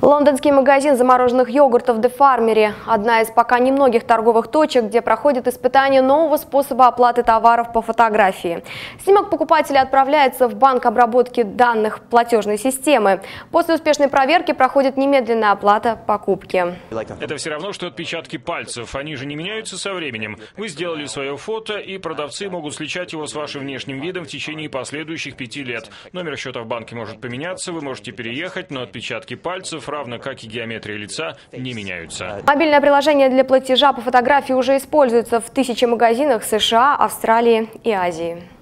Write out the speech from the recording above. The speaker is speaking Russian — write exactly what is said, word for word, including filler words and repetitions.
Лондонский магазин замороженных йогуртов The Farmery – одна из пока немногих торговых точек, где проходит испытание нового способа оплаты товаров по фотографии. Снимок покупателя отправляется в банк обработки данных платежной системы. После успешной проверки проходит немедленная оплата покупки. Это все равно, что отпечатки пальцев. Они же не меняются со временем. Вы сделали свое фото, и продавцы могут сличать его с вашим внешним видом в течение последующих пяти лет. Номер счета в банке может поменяться, вы можете переехать, но отпечатки пальцев, равно как и геометрия лица, не меняются. Мобильное приложение для платежа по фотографии уже используется в тысячи магазинах США, Австралии и Азии.